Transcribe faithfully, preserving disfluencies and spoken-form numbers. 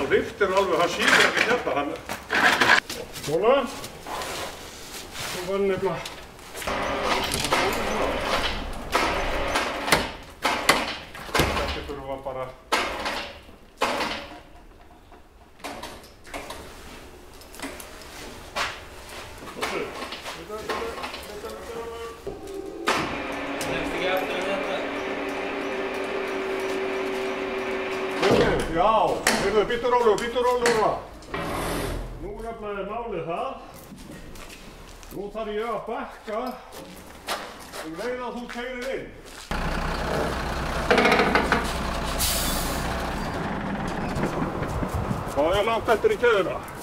Hann lyftir alveg, hann sýnir ekki hérna, hann... Svona. Svo var hann nefnilega... Þetta þurfum við bara... Já, heyrðu, býttu rólegur, býttu rólegur. Nú nefnilega er málið það. Nú þarf ég að bakka um leið að þú keyrir inn. Hvað er langt eftir í keðjuna?